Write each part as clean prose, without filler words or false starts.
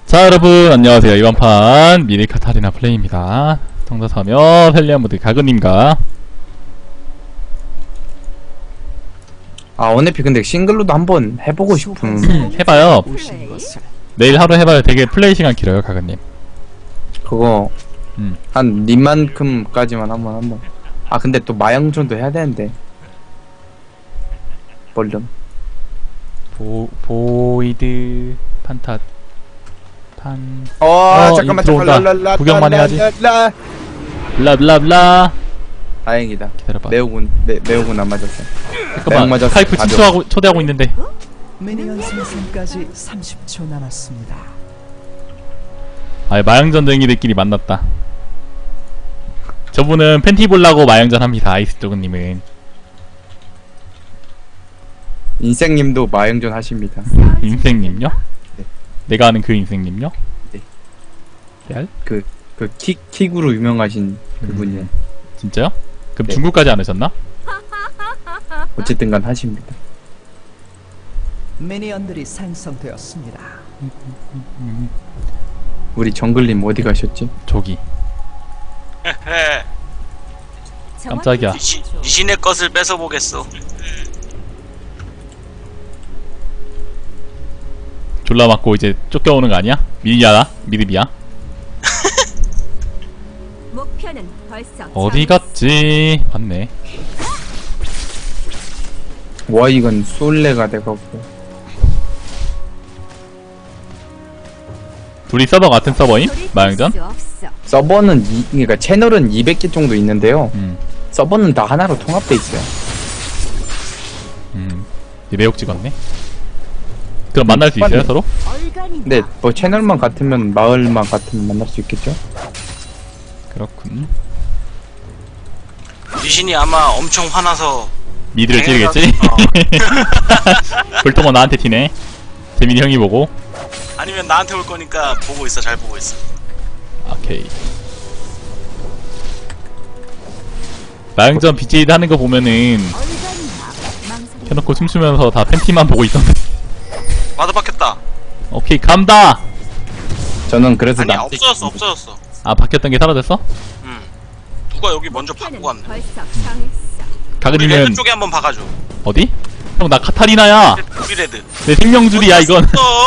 자, 여러분 안녕하세요. 이번 판 미리 카타리나 플레이입니다. 성자사며 펠리아무드 가그님과 원해피 근데 싱글로도 한번 해보고 싶은 해봐요. 내일 하루 해봐요. 되게 플레이 시간 길어요, 가그님. 그거 한 님만큼까지만 한번 근데 또 마영전도 해야 되는데 벌름 보이드 판타 잠깐만 들어온다. 구경만 해야지. 블라블라블라. 다행이다. 기다려봐. 매우군 안 맞았어. 잠깐만, 맞았어. 스카이프 초대하고 있는데. 미니언 생성까지 30초 남았습니다. 마영전쟁이들끼리 만났다. 저분은 팬티 보려고 마영전 합니다. 아이스조그님은. 인생님도 마영전 하십니다. 인생님요? 네. 내가 아는 그 인생님요? 네. 레알? 그 킥으로 유명하신 그분이요. 진짜요? 그럼 네. 중국까지 안 하셨나? 어쨌든간 하십니다. 미니언들이 생성되었습니다. 우리 정글님 어디 가셨지? 저기. 깜짝이야. 니신의 것을 뺏어보겠어. 졸라 맞고 이제 쫓겨오는 거 아니야? 미드비야? 목표는 벌써 어디 갔지? 봤네. 와 이건 솔레가 돼갖고 둘이 서버 같은 서버임? 마영전? 서버는 그러니까 채널은 200개 정도 있는데요. 서버는 다 하나로 통합돼 있어요. 이제 매혹 찍었네. 그럼 만날 수 있어요, 서로? 근데 뭐 채널만 같으면 마을만 같으면 만날 수 있겠죠? 그렇군. 니신이 아마 엄청 화나서 미드를 찌르겠지? 볼통은 나한테 튀네. 재민이 형이 보고. 아니면 나한테 올 거니까 보고 있어. 잘 보고 있어. 오케이. 마영전 BJD 하는 거 보면은 켜놓고 춤추면서 다 팬티만 보고 있던데. 와드 박혔다. 오케이, 감다! 저는 그래서 아니 없어졌어. 바뀌었던 게 사라졌어? 누가 여기 먼저 바꾸고 왔네. 우리 레드 가그님은 쪽에 한번 박아줘. 어디? 형, 나 카타리나야! 우리 레드. 내 생명줄이야, 이건.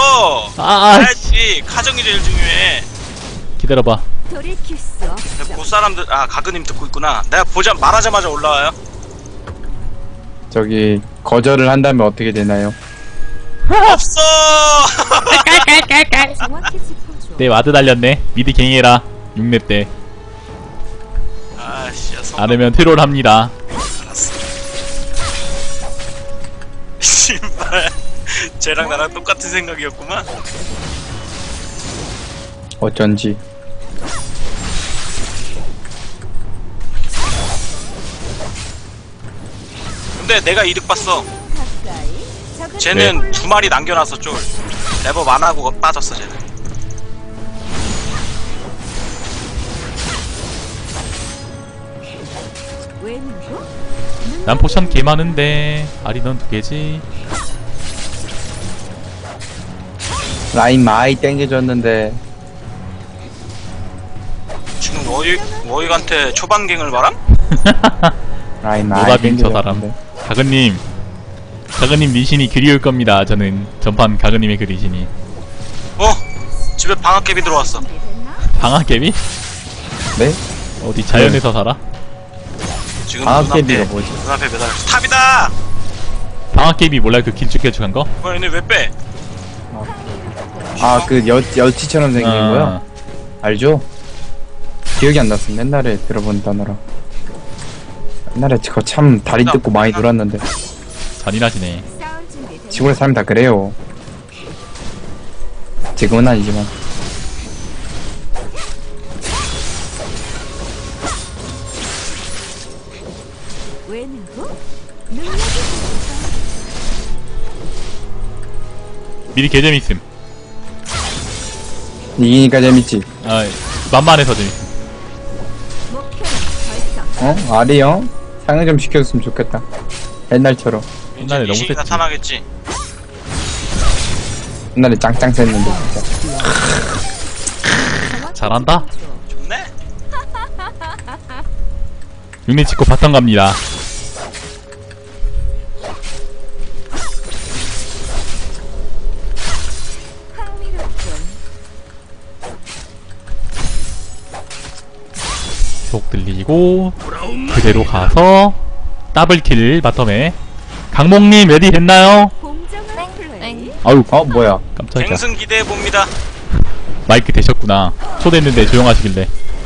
알지. 카정이 제일 중요해. 기다려봐. 돌이킬 수 없어. 보사람들 가그님 듣고 있구나. 내가 말하자마자 올라와요. 저기 거절을 한다면 어떻게 되나요? 없어. 정확히 짚어줘. 내 와드 달렸네. 미드 갱해라. 6렙 때. 아씨. 안으면 트롤 합니다. 알았어. 씨발. 쟤랑 나랑 똑같은 생각이었구만. 어쩐지. 근데 내가 이득 봤어. 가까이. 쟤는 두 마리 남겨놨어. 쫄. 레버 만하고 빠졌어 쟤는. 왼쪽? 난 포션 개 많은데. 아리 넌 2개지. 라인 많이 땡겨줬는데 지금 워익한테 초반갱을 바람? 라인 많이 노다빈 저 사람. 땡겨줬는데 가그님 리신이 그리울 겁니다. 저는 전판 가그님의 그 리신이. 집에 방학개비 들어왔어. 방학개비? 네? 어디 자연에서 살아? 지금 방학개비가 뭐지? 눈앞에 매달렸어. 탑이다! 방학개비 몰라요? 그 길쭉해죽한 거? 얘네 왜 빼? 그 여치처럼 생긴 거요? 알죠? 기억이 안 났어. 옛날에 들어본 단어라. 옛날에 그거 참 다리 뜯고 많이 놀았는데 잔인하시네. 싸울 준비 됐나? 시골에 사람이 다 그래요. 지금은 아니지만 왼쪽? 능력이 미리 개재밌음. 이기니까 재밌지. 만만해서 재밌음. 목표는 벌써 아리 형? 상을 좀 시켜줬으면 좋겠다. 옛날처럼. 옛날에 너무 니신이 셌지. 나타나겠지. 옛날에 짱짱 셌는데 진짜. 잘한다. 좋네. 육리 찍고 바텀 갑니다. 속 들리고 그대로 가서 더블킬 바텀에. 강목님 레디 됐나요? 공정한 플레이. 아유 뭐야. 깜짝이야. 갱승 기대해 봅니다. 마이크 되셨구나. 초대했는데 조용하시길래.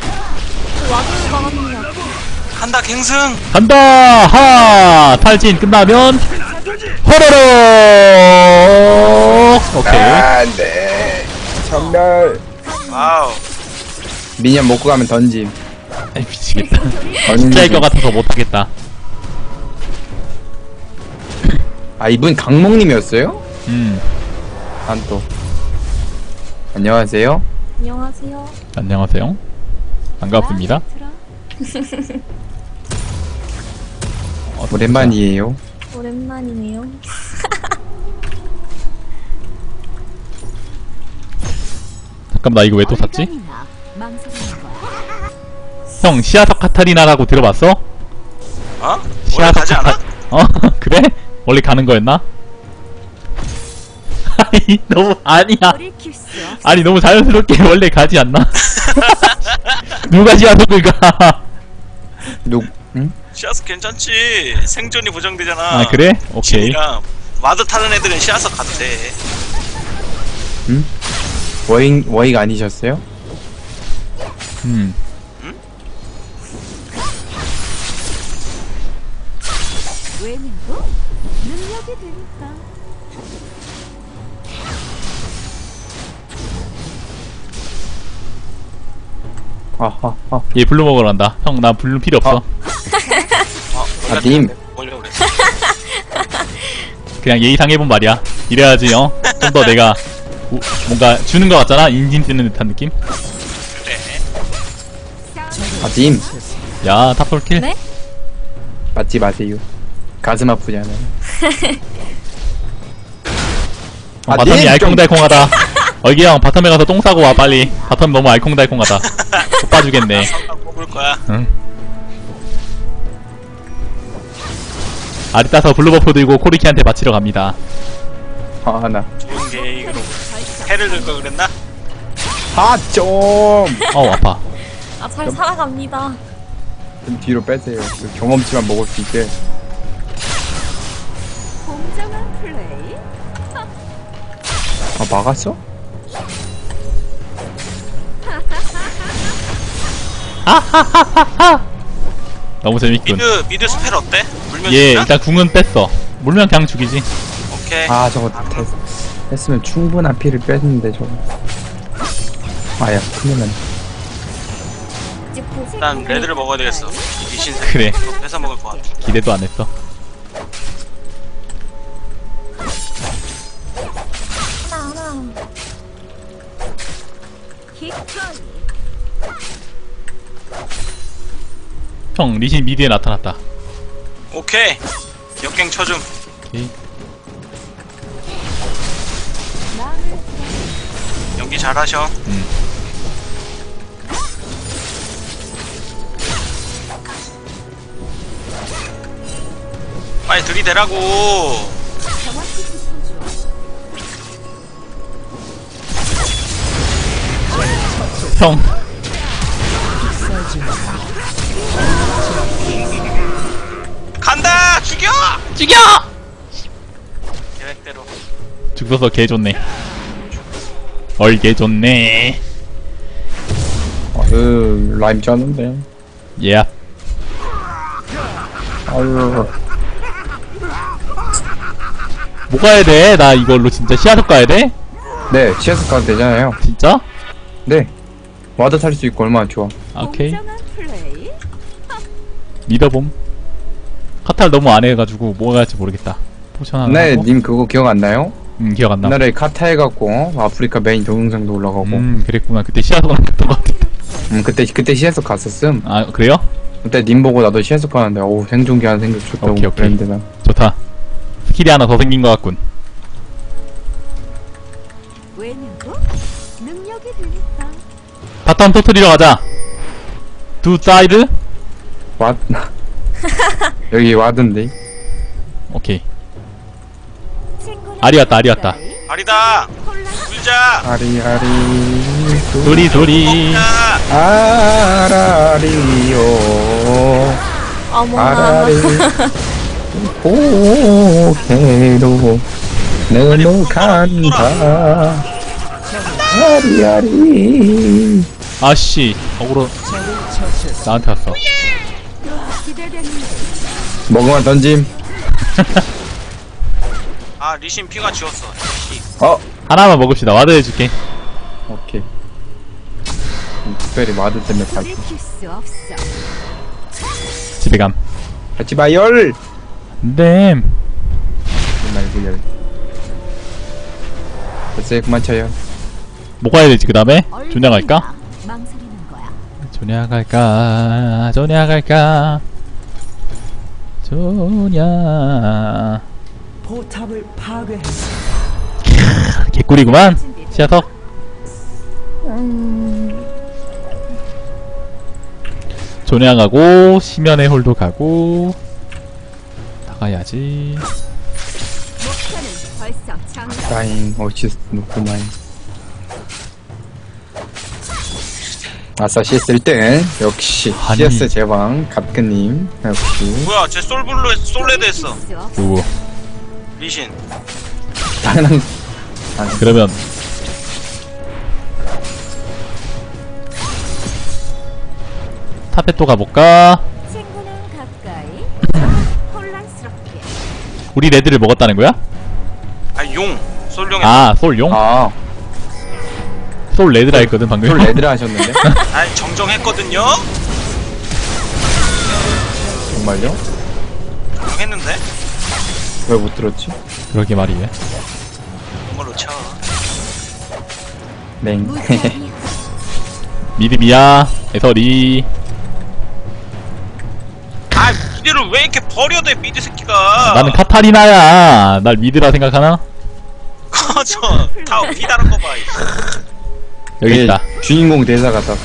간다 갱승. 간다! 하! 탈진 끝나면 호로로! 오케이. 안돼. 전멸. 와우. 미니언 먹고 가면 던짐. 아이 미치겠다. 던짐. 진짜 할 것 같아서 못하겠다. 아, 이분 강목님이었어요? 음. 난 또. 안녕하세요. 안녕하세요. 안녕하세요. 반갑습니다. 오랜만이에요. 오랜만이네요. 잠깐만 나 이거 왜 또 샀지? 망설이는 거야. 형 시아석 카타리나라고 들어봤어? 어? 원래 가지 않아? 어? 그래? 원래 가는 거였나? 아니 너무 아니야. 돌이킬 수 없어. 아니 너무 자연스럽게 원래 가지 않나? 누가 시아석을 가? 응? 시아스 괜찮지. 생존이 보장되잖아. 아 그래? 오케이. 진이랑 와드 타는 애들은 시아스 가도 돼. 응? 워익 아니셨어요? 외면도 능력이 되니까. 아하하. 얘 블루 먹으러 간다. 형 나 블루 필요 없어. 아, 님. 뭘려 그래. 그냥 예의상 해본 말이야. 이래야지 좀 더 내가 뭔가 주는 거 같잖아. 인진 쓰는 듯한 느낌. 그래. 아, 님. 야 탑솔킬. 네? 맞지 마세요. 가슴 아프잖아요. 아, 바텀이 님, 알콩달콩하다. 어기 형 바텀에 가서 똥 싸고 와 빨리. 바텀 너무 알콩달콩하다. 못 봐주겠네. 성당 뽑을 거야. 응. 아리 따서 블루버프 들고 코리키한테 바치러 갑니다. 아, 나. 좋은 계획으로 해를 들 걸 그랬나? 아, 좀. 어우 아파. 아, 잘 살아갑니다. 좀 뒤로 빼세요. 그 경험치만 먹을 수 있게. 공정한 플레이. 아, 막았어? 너무 재밌군. 미드 스펠 어때? 물면 얘 죽나? 일단 궁은 뺐어. 물면 그냥 죽이지. 오케이. 아, 저거 했으면 충분한 피를 뺐는데, 저거. 아야, 큰일 났네. 일단 레드를 먹어야 되겠어. 이 신세. 그래. 뺏어 먹을 것 같아. 기대도 안 했어. 형 리신 미드에 나타났다. 오케이. 역갱 쳐줌. 오케이. 연기 잘하셔. 빨리 들이대라고. 형 간다. 죽여. 죽여! 계획대로. 죽어서 개 좋네. 얼개 좋네. 라임 짜는데. 예. 아유. 뭐 가야 돼? 나 이걸로 진짜 시야석 가야 돼? 네, CS 가도 되잖아요. 진짜? 네. 와드 탈 수 있고 얼마나 좋아. 아, 오케이. 공정한 플레이. 믿어봄. 카탈 너무 안 해가지고 뭐가 할지 모르겠다. 포션 하나 네, 하고. 님 그거 기억 안 나요? 기억 안 나. 옛날에 카타 해갖고 아프리카 메인 동영상도 올라가고. 그랬구나. 그때 시야석랑 갔던 것 같은데. 그때 CS 갔었음. 아, 그래요? 그때 님 보고 나도 CS 가는데 어우 생존기 하나 생겼다고 오케이, 오케이. 그랬는데 나. 좋다. 스킬이 하나 더 생긴 것 같군. 외면도 능력이 되니까. 바텀 터트리러 가자. 두 사이드. 와 여기 와든데. 오케이. 친구는 아리 왔다, 아리 왔다. 가까이, 아리다. 불자. 아리아리 둘이. 자. 아라리요 어머나. 아라리 고개로 너무 간다 아리아리. 아씨, 어그로 나한테 왔어. 기대되는데. 먹으면 던짐. 아 리신 피가 지웠어. 피. 하나만 먹읍시다. 와드 해줄게. 오케이. 특별히 마드 때문에 갈 들킬 수 없어. 집에 감. 같이 봐 열. 네. 말고 열. 됐어요 그만 쳐요. 뭐 가야 되지 그 다음에? 조냐 갈까? 망설이는 거야. 조냐 갈까? 조냐 갈까? 조냐. 포탑을 파괴했습니다. 개꿀이구만. 시야석. 조냐 가고 심연의 홀도 가고 다 가야지. 목표는 벌써 장난. 다잉 어시스트 놓고만. 아싸 CS 1등 역시. 아니. CS 제방 갑근님 역시. 뭐야 쟤 솔블루 솔레드 했어. 들킬 수 없어. 누구? 리신. 당연한. 그러면 탑에 또 가볼까? 친구는 가까이. 혼란스럽게. 우리 레드를 먹었다는 거야? 아 용. 솔룡에. 아, 솔용? 아 솔 레드라 했거든 방금. 쫄 레드라 하셨는데. 아 정정했거든요. 정말요? 정정했는데. 왜 못 들었지? 그러게 말이에요. 정말로 쳐. 맹. 무지하게. 미드미야, 에서리. 아 미드를 왜 이렇게 버려대 미드 새끼가. 나는 카타리나야. 날 미드라 생각하나? 꺼져. 다 피다른 거 봐. 여기 있다. 주인공 대사 같다.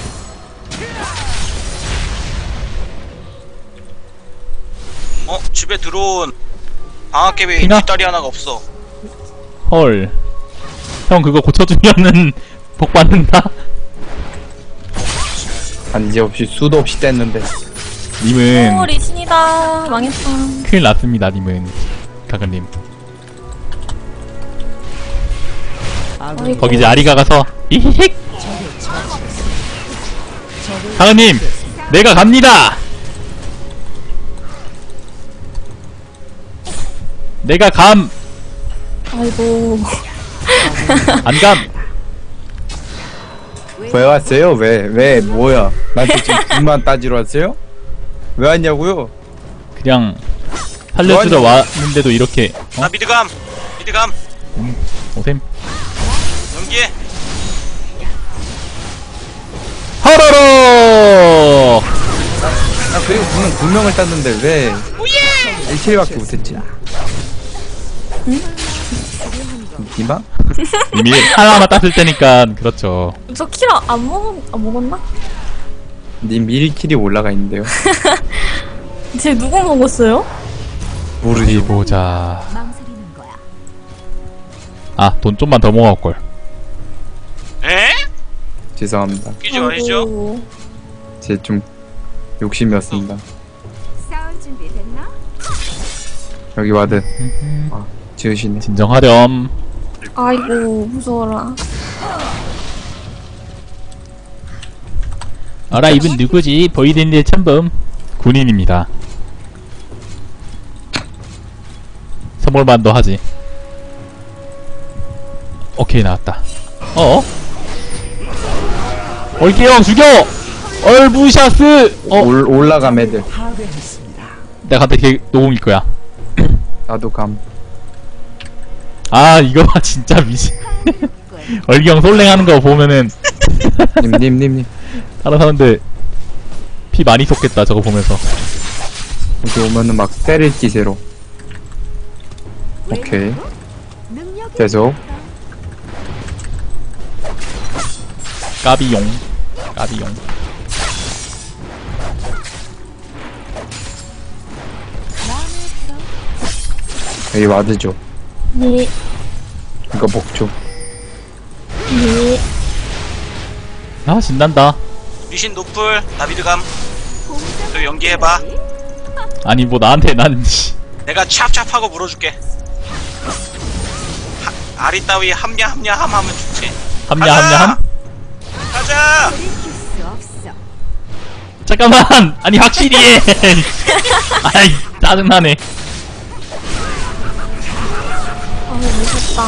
집에 들어온 방학개비 피나? 뒷다리 하나가 없어. 헐. 형 그거 고쳐주면은 복 받는다? 반지 없이 수도 없이 뗐는데. 님은 오 리신이다. 망했다. 큰일 났습니다, 님은. 가근님. 아군이 거기 이제 아리가 가서, 이히힉! 가근님! 내가 갑니다! 내가 감! 아이고. 안 감! 왜 왔어요? 왜 뭐야? 나한테 지금 불만 따지러 왔어요? 왜 왔냐고요? 그냥 살려주러 왔는데도 이렇게 나 미드감. 미드감. 오셈. 연기해. 하라로! 아 그리고 분명 분명을 땄는데 왜 1킬밖에 못했지? 이마? 이미 하나만 땄을 때니까 그렇죠. 저 키라 안 먹었나? 님 1킬이 올라가 있는데요. 쟤 누구 먹었어요? 어디 보자. 망설이는 거야. 아, 돈 좀만 더 모아올걸. 에? 죄송합니다. 웃기지 마시죠. 아이고. 제 좀 욕심이었습니다. 싸울 준비 됐나? 여기 와드. 아 지으시네. 진정하렴. 아이고 무서워라. 알아, 이분 누구지? 보이드인데 참범. 군인입니다. 선물만도 하지. 오케이, 나왔다. 어어? 얼기형 죽여! 얼부샤스! 올라감 애들. 파괴했습니다. 내가 갑자기 노공일 거야. 나도 감. 아, 이거 진짜 미친. 얼기형 솔랭 하는 거 보면은 님. 다른 사람들 피 많이 쏟겠다, 저거 보면서. 여기 오면은 막 때릴 기세로. 오케이. 계속. 까비용. 까비용. 여기 와드죠. 네. 이거 먹죠. 네. 아 신난다. 리신 노플 나비드감 저 연기해봐. 아니 뭐 나한테 난 내가 찹찹하고 물어줄게. 아리 따위 함냐 함 하면 좋지. 함냐. 가자. 잠깐만. 아니 확실히 해. 아이 짜증나네. 아, 무섭다.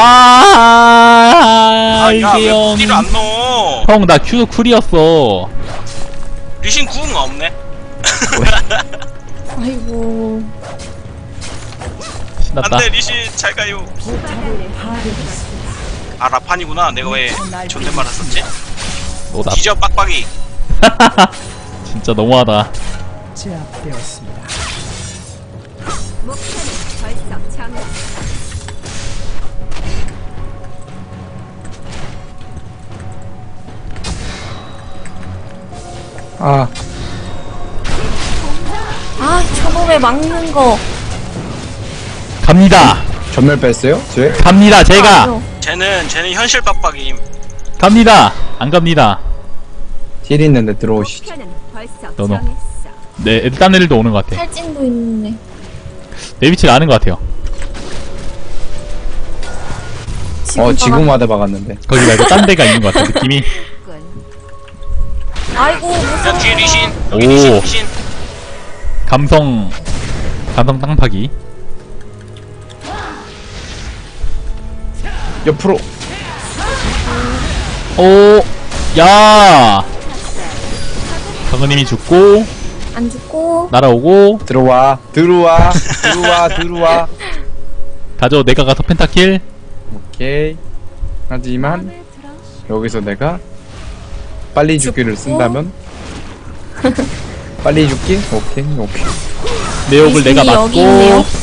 이게 야왜 형. 딜을 안 넣어? 형 나 큐 쿨이었어. 리신 구응 없네. 아이고. 신났다. 안돼 리신 잘 가요. 포탑을 파괴했습니다. 아 라판이구나. 내가 왜 존댓말 했었지? 노답. 기저 빡빡이. 진짜 너무하다. 제압되었습니다. 아, 아, 저놈의 막는 거. 갑니다. 전멸 뺐어요? 쟤? 갑니다. 제가 아니요. 쟤는 현실 빡빡임. 갑니다. 안 갑니다. 딜 있는데 들어오시죠. 너너. 네, 딴 애들도 오는 것 같아. 탈진도 있는데. 내 위치를 아는 것 같아요. 지금 와드 박았는데. 거기 말고 딴 데가 있는 것 같아. 느낌이. 아이고, 야 무서워. 뒤에 리신. 여기 오. 리신. 감성 땅파기. 옆으로. 오, 야. 강은님이 죽고 안 죽고. 날아오고 들어와. 들어와. 가져. 내가 가서 펜타킬. 오케이. 하지만 여기서 내가 빨리 죽기를 쓴다면 빨리 죽기? 오케이. 내욕을 내가 리신이 여기 있네요. 맞고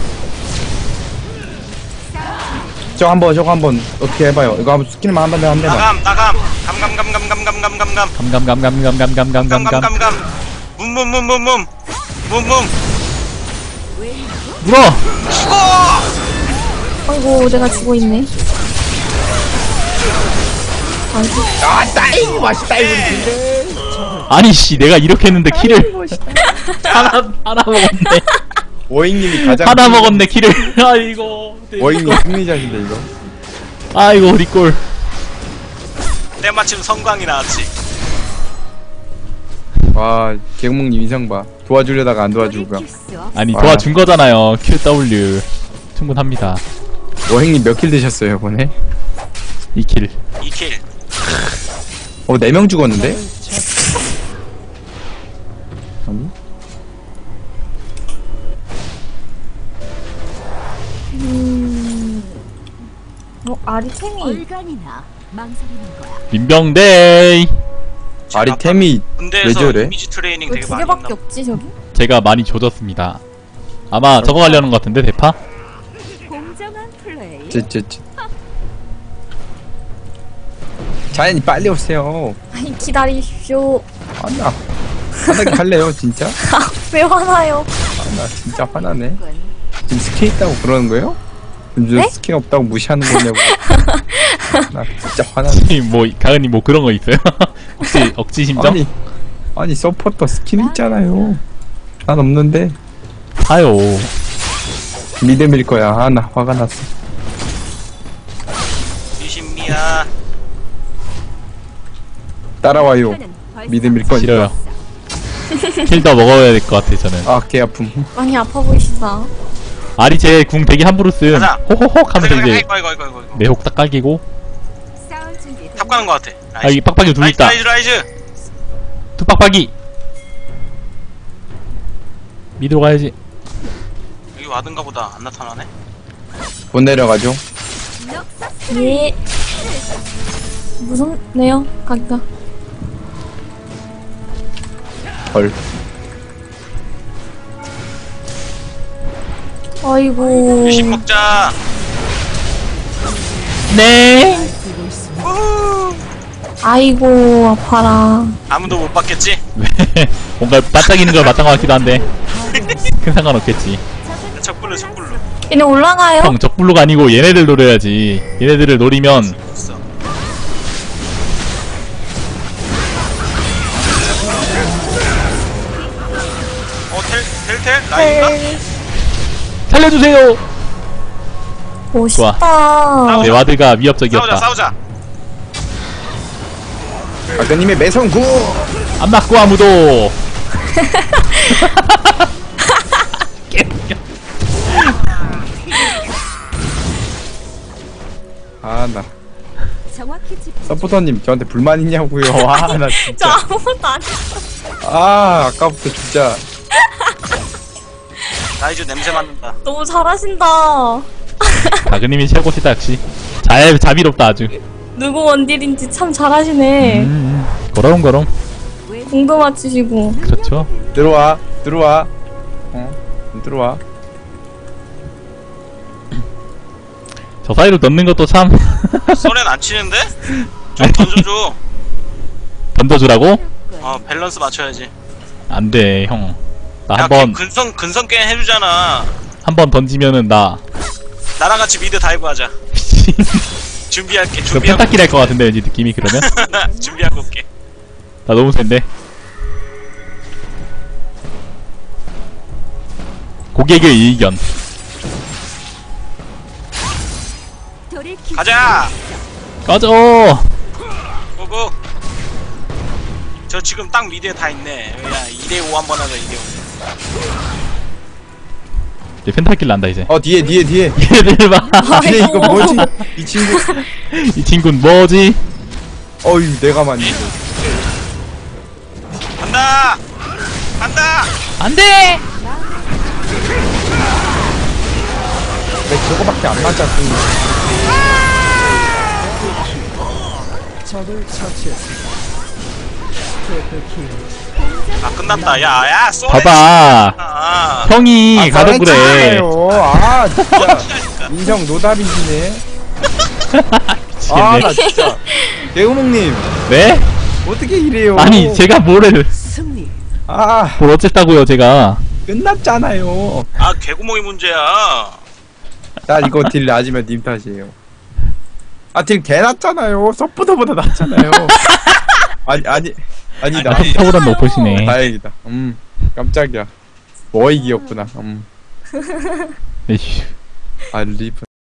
저거 한번 어떻게 해봐요. 이거 한번 스킬만 한 번에 합니다. 나감. 감감감감감감감감감. 감감감감감감감감 문문문문문. 물어. 아이고, 내가 죽어있네. 아이고. 아니 씨 내가 이렇게 했는데 키를 하나 먹었네. 워잉님이 가장 하나 먹었네 키를. 아이고. 워잉님 승리자신데 이거. 아이고 리꼴. 때마침 성광이 나왔지. 와, 개국목님 인상 봐. 도와주려다가 안 도와주고. 아니 와. 도와준 거잖아요. QW 충분합니다. 워잉님 몇 킬 드셨어요 이번에? 2킬. 2킬. 4명 죽었는데? 아니? 아리템이. 얼간이나 망설이는 거야. 민병대이. 아리템이 왜 군대에서 저래? 이미지 트레이닝 왜 되게 두 많이 개밖에 했나. 없지, 저기? 제가 많이 조졌습니다. 아마 저거 가려는 것 같은데 대파? 공정한 플레이. 쯧쯧쯧. 자연이 빨리 오세요. 아니, 기다리십시오. 아나 화나게 할래요 진짜? 왜 화나요? 나 진짜 화나네. 지금 스킬 있다고 그러는 거예요? 요즘 네? 스킬 없다고 무시하는 거냐고. 나 진짜 화나네. 뭐 가은이 뭐 그런 거 있어요? 혹시 억지 심정? 아니 서포터 스킬 있잖아요. 난 없는데. 아요. 믿음일 거야. 아 나 화가 났어. 리신미야. 따라와요. 믿음일 거니까. 싫어요. 킬 더 먹어야 될 것 같아 저는. 아 개 아픔. 많이 아파 보이시다. 아리 제 궁 되게 함부로 쓴 가자. 호호호 하면서 이제 이거. 매혹 딱 깔기고. 탑 가는 거 같아. 아 이 빡빡이 둘 있다. 라이즈. 두 빡빡이. 미드로 가야지. 여기 와든가 보다. 안 나타나네. 못 내려가죠? 예. 무섭네요, 가기가. 헐. 아이고. 리신 먹자. 네. 아이고 아파라. 아무도 못 봤겠지? 왜? 뭔가 반짝이는 걸 맞던 것 같기도 한데 큰 상관없겠지. 적불로 적불로. 얘네 올라가요? 형 적불로가 아니고 얘네들 노려야지. 얘네들을 노리면 있어. 텔? 라인가? 살려주세요. 멋있다. 내 와드가 위협적이었다. 싸우자. 가그님의 매성구. 안 맞고 아무도. 아, 나 정확히 짚. 서포터님 저한테 불만 있냐고요. 아, 나 저 진짜. 아무것도 안 했어. 아, 아까부터 진짜. 나 이제 냄새 맡는다. 너무 잘하신다. 가그님이 최고시다 역시. 자비롭다 아주. 누구 원딜인지 참 잘하시네. 거럼. 공도 맞추시고. 그렇죠. 들어와. 들어와. 들어와. 저 사이로 넣는 것도 참 소렌 안 치는데? 좀 던져줘. 던져주라고? 밸런스 맞춰야지. 안돼 형. 나 야, 한번 근성 게임 해주잖아. 한번 던지면은 나 나랑 같이 미드 다이브 하자. 준비할게. 그 펜타킬 할 것 같은데 왠지 느낌이 그러면? 준비하고 올게. 나 너무 센데. 고객의 의견. 돌이키. 가자. 꺼져. 고고. 저 지금 딱 미드에 다 있네. 야 2대5 한번 하자. 2대5. 이제 펜타킬 난다 이제. 뒤에. 얘들 봐. 뒤에 이거 뭐지? 이 친구. 이 친구는 뭐지? 어이, 내가 맞네. 간다. 안돼. 왜 저거밖에 안 맞았어? 적을 처치했습니다. 트리플킬. 끝났다. 야 쏘래. 봐봐. 형이 가도 그래. 잘했잖아요. 아, 진짜. 인정 노답이시네. 아, 나 진짜. 개구멍님, 네? 어떻게 이래요? 아니 제가 뭐를 승리. 아, 뭘 어쨌다고요 제가. 끝났잖아요. 개구멍이 문제야. 나 이거 딜 낮으면 님 탓이에요. 아, 딜 개 낮잖아요. 서포터보다 낮잖아요. 아니다. 섭섭보단 높으시네. 다행이다. 깜짝이야. 뭐이기였구나. 에휴. 아, 리브.